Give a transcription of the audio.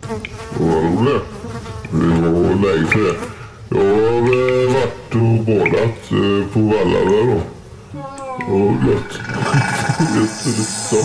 Vad roligt. Det var länge sedan. Jag har varit och badat på Vallarna då. Och gött. Jättelite så.